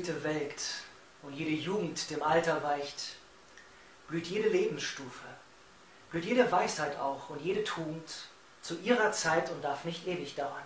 Blüte welkt und jede Jugend dem Alter weicht, blüht jede Lebensstufe, blüht jede Weisheit auch und jede Tugend zu ihrer Zeit und darf nicht ewig dauern.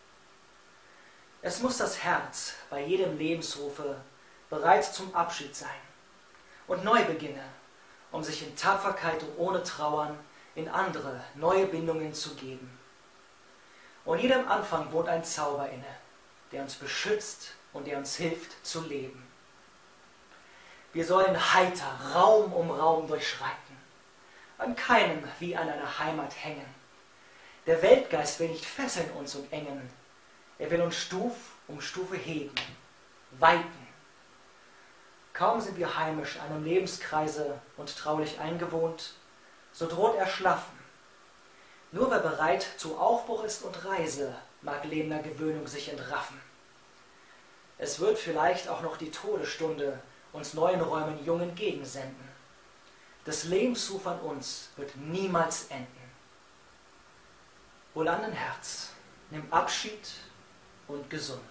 Es muss das Herz bei jedem Lebensrufe bereit zum Abschied sein und neu beginne, um sich in Tapferkeit und ohne Trauern in andere neue Bindungen zu geben. Und jedem Anfang wohnt ein Zauber inne, der uns beschützt und der uns hilft zu leben. Wir sollen heiter Raum um Raum durchschreiten, an keinem wie an einer Heimat hängen. Der Weltgeist will nicht fesseln uns und engen, er will uns Stuf um Stufe heben, weiten. Kaum sind wir heimisch einem Lebenskreise und traulich eingewohnt, so droht Erschlaffen. Nur wer bereit zu Aufbruch ist und Reise, mag lebender Gewöhnung sich entraffen. Es wird vielleicht auch noch die Todesstunde uns neuen Räumen jung entgegensenden. Des Lebensruf an uns wird niemals enden. Wohlan dein Herz, nimm Abschied und gesunde.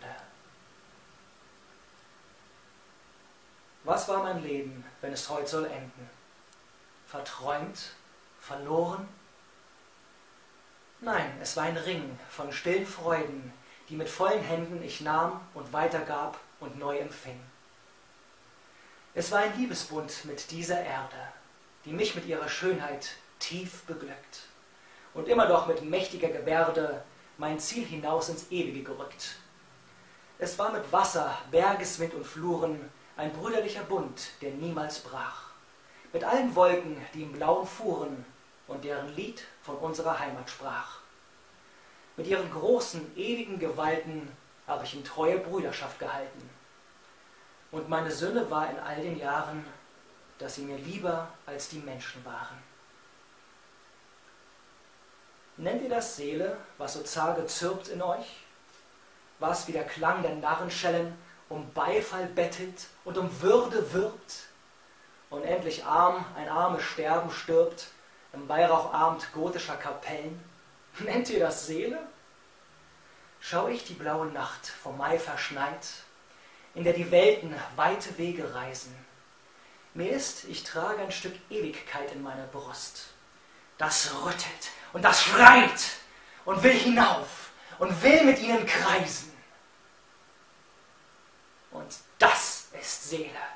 Was war mein Leben, wenn es heut soll enden? Verträumt, verloren? Nein, es war ein Ring von stillen Freuden, die mit vollen Händen ich nahm und weitergab und neu empfing. Es war ein Liebesbund mit dieser Erde, die mich mit ihrer Schönheit tief beglückt und immer doch mit mächtiger Gebärde mein Ziel hinaus ins Ewige gerückt. Es war mit Wasser, Bergeswind und Fluren ein brüderlicher Bund, der niemals brach, mit allen Wolken, die im Blauen fuhren und deren Lied von unserer Heimat sprach. Mit ihren großen, ewigen Gewalten habe ich in treue Brüderschaft gehalten. Und meine Sünde war in all den Jahren, dass sie mir lieber als die Menschen waren. Nennt ihr das Seele, was so zage zirpt in euch? Was wie der Klang der Narrenschellen um Beifall bettelt und um Würde wirbt? Und endlich arm ein armes Sterben stirbt im Weihrauchabend gotischer Kapellen? Nennt ihr das Seele? Schau ich die blaue Nacht vom Mai verschneit, in der die Welten weite Wege reisen. Mir ist, ich trage ein Stück Ewigkeit in meiner Brust. Das rüttelt und das schreit und will hinauf und will mit ihnen kreisen. Und das ist Seele.